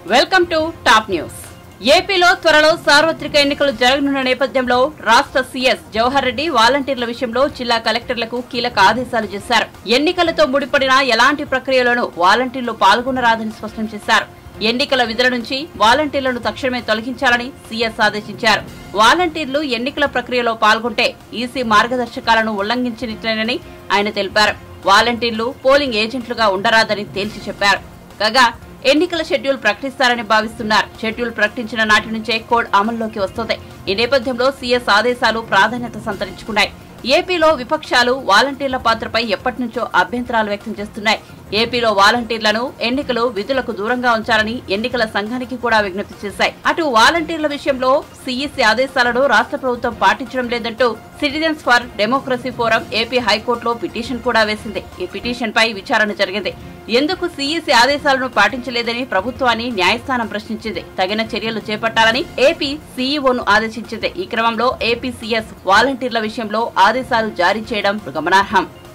Welcome to top news. ఏపీలో త్వరలో సార్వత్రిక ఎన్నికలు జరగనున్న నేపథ్యంలో రాష్ట్ర సీఎస్ జవహర్ రెడ్డి వాలంటీర్ల విషయంలో జిల్లా కలెక్టర్లకు కీలక ఆదేశాలు చేశారు. ఎన్నికలతో ముడిపడిన ఎలాంటి ప్రక్రియలోనూ వాలంటీర్లు పాల్గొనరాదని స్పష్టం చేశారు. ఎన్నికల విధుల నుంచి వాలంటీర్లను తక్షణమే తొలగించాలని సీఎస్ ఆదేశించారు. వాలంటీర్లు ఎన్నికల ప్రక్రియలో పాల్గొంటే ఈసీ మార్గదర్శకాలను ఉల్లంఘించినట్లేనని ఆయన తెలిపారు. వాలంటీర్లు పోలింగ్ ఏజెంట్లుగా ఉండరాదని తేల్చి చెప్పారు. కాగా ఎన్నికల షెడ్యూల్ ప్రకటిస్తారని భావిస్తున్నారు. షెడ్యూల్ ప్రకటించిన నాటి నుంచే కోడ్ అమల్లోకి వస్తుంది. ఈ నేపథ్యంలో సీఎస్ ఆదేశాలు ప్రాధాన్యత సంతరించుకున్నాయి. ఏపీలో విపక్షాలు వాలంటీర్ల పాత్రపై ఎప్పటి నుంచో అభ్యంతరాలు వ్యక్తం చేస్తున్నాయి. ఏపీలో వాలంటీర్లను ఎన్నికలు విధులకు దూరంగా ఉంచాలని ఎన్నికల సంఘానికి కూడా విజ్ఞప్తి చేశాయి. అటు వాలంటీర్ల విషయంలో సీఈసీ ఆదేశాలను రాష్ట్ర ప్రభుత్వం పాటించడం లేదంటూ citizens for democracy forum AP హైకోర్టులో పిటిషన్ కూడా వేసింది. ఈ పిటిషన్ పై విచారణ జరిగింది. ఎందుకు సీఈసీ ఆదేశాలను పాటించలేదని ప్రభుత్వాన్ని న్యాయస్థానం ప్రశ్నించింది. తగిన చర్యలు చేపట్టాలని ఏపీ సీఈఓను ఆదేశించింది. ఈ క్రమంలో ఏపీ సీఎస్ వాలంటీర్ల విషయంలో ఆదేశాలు జారీ చేయడం గమనార్హం.